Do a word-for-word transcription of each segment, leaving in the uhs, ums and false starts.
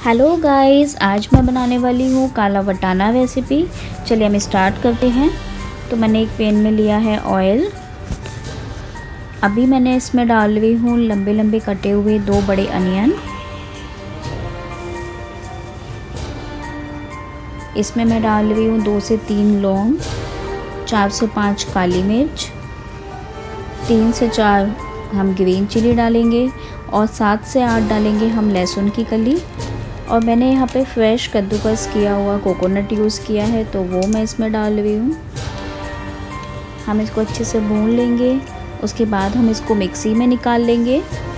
Hello guys, आज मैं बनाने वाली हूँ काला वटाना रेसिपी। चलिए हम स्टार्ट करते हैं। तो मैंने एक पैन में लिया है ऑयल। अभी मैंने इसमें डाल रही हूँ लंबे लंबे कटे हुए दो बड़े अनियन। इसमें मैं डाल रही हूँ दो से तीन लौंग, चार से पाँच काली मिर्च, तीन से चार हम ग्रीन चिली डालेंगे और सात से आठ डालेंगे हम लहसुन की कली। और मैंने यहाँ पे फ्रेश कद्दूकस किया हुआ कोकोनट यूज़ किया है, तो वो मैं इसमें डाल रही हूँ। हम इसको अच्छे से भून लेंगे। उसके बाद हम इसको मिक्सी में निकाल लेंगे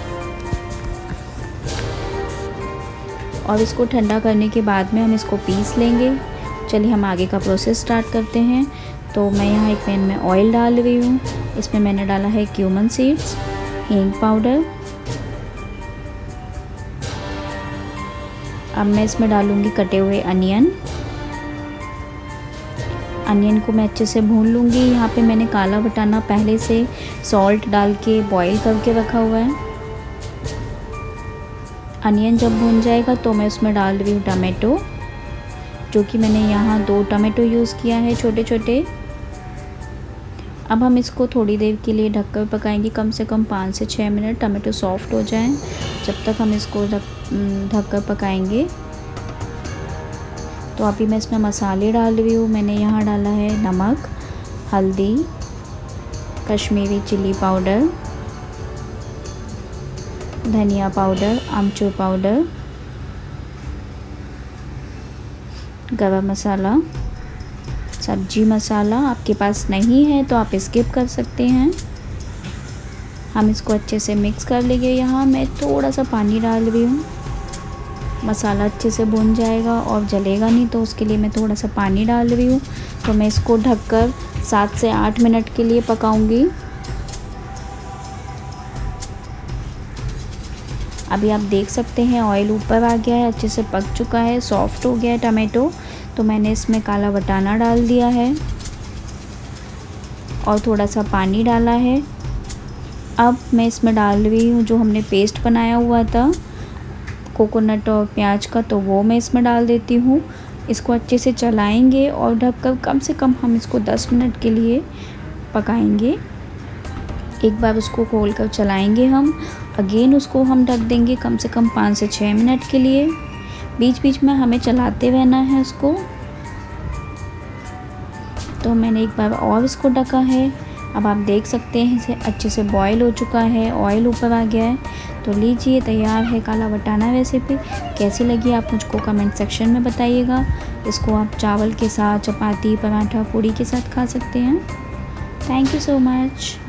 और इसको ठंडा करने के बाद में हम इसको पीस लेंगे। चलिए हम आगे का प्रोसेस स्टार्ट करते हैं। तो मैं यहाँ एक पैन में ऑयल डाल रही हूँ। इसमें मैंने डाला है क्यूमन सीड्स, हींग पाउडर। अब मैं इसमें डालूंगी कटे हुए अनियन। अनियन को मैं अच्छे से भून लूँगी। यहाँ पे मैंने काला वटाना पहले से सॉल्ट डाल के बॉईल करके रखा हुआ है। अनियन जब भून जाएगा तो मैं उसमें डाल रही हूँ टमाटो, जो कि मैंने यहाँ दो टमाटो यूज़ किया है छोटे छोटे। अब हम इसको थोड़ी देर के लिए ढककर पकाएंगे, कम से कम पाँच से छः मिनट, टमाटो सॉफ्ट हो जाएं। जब तक हम इसको ढक ढककर पकाएंगे। तो अभी मैं इसमें मसाले डाल रही हूँ। मैंने यहाँ डाला है नमक, हल्दी, कश्मीरी चिली पाउडर, धनिया पाउडर, आमचूर पाउडर, गरम मसाला, सब्जी मसाला। आपके पास नहीं है तो आप स्किप कर सकते हैं। हम इसको अच्छे से मिक्स कर लेंगे। यहाँ मैं थोड़ा सा पानी डाल रही हूँ। मसाला अच्छे से भुन जाएगा और जलेगा नहीं, तो उसके लिए मैं थोड़ा सा पानी डाल रही हूँ। तो मैं इसको ढककर सात से आठ मिनट के लिए पकाऊंगी। अभी आप देख सकते हैं ऑयल ऊपर आ गया है, अच्छे से पक चुका है, सॉफ्ट हो गया है टमाटो। तो मैंने इसमें काला वटाना डाल दिया है और थोड़ा सा पानी डाला है। अब मैं इसमें डाल रही हूँ जो हमने पेस्ट बनाया हुआ था कोकोनट और प्याज का, तो वो मैं इसमें डाल देती हूँ। इसको अच्छे से चलाएंगे और ढककर कम से कम हम इसको दस मिनट के लिए पकाएंगे। एक बार उसको खोल कर चलाएंगे हम, अगेन उसको हम ढक देंगे कम से कम पाँच से छः मिनट के लिए। बीच बीच में हमें चलाते रहना है उसको। तो मैंने एक बार और इसको ढका है। अब आप देख सकते हैं इसे अच्छे से बॉईल हो चुका है, ऑयल ऊपर आ गया है। तो लीजिए, तैयार है काला वटाना रेसिपी। कैसी लगी आप मुझको कमेंट सेक्शन में बताइएगा। इसको आप चावल के साथ, चपाती, पराठा, पूड़ी के साथ खा सकते हैं। Thank you so much.